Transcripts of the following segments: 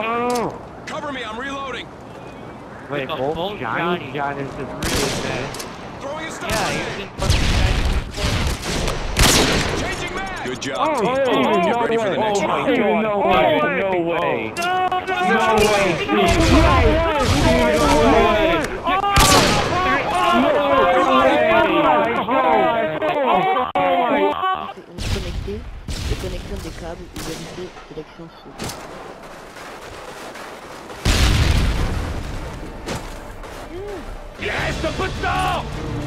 Cover me, I'm reloading. Wait, bolt Johnny John is just really bad. Throwing a stun. Yeah, you can fucking Johnny. Changing mag. Good job, Oh, team. hey, Get ready for the next round. No way, no way. No way, Steve. Déconnexion des câbles ou vérifier sélection sous. Yes, un peu de temps.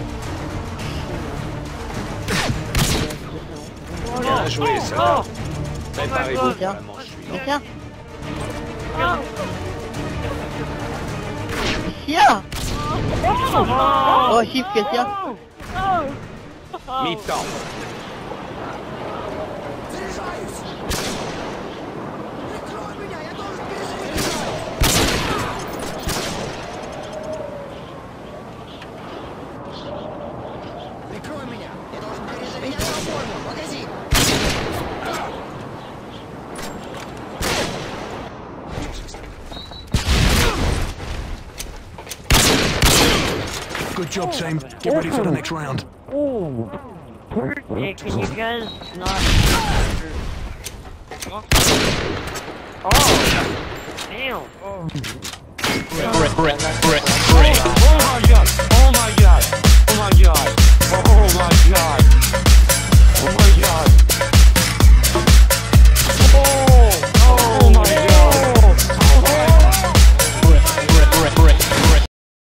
Bien joué, ça. Préparez-vous, vraiment, je suis là. Tiens. Tiens. Oh, chiffre, qu'est-ce qu'il y a? Mi-temps. Good job, team. Get ready for the next round. Oh, Hey, can you guys not... Oh! Damn! Break.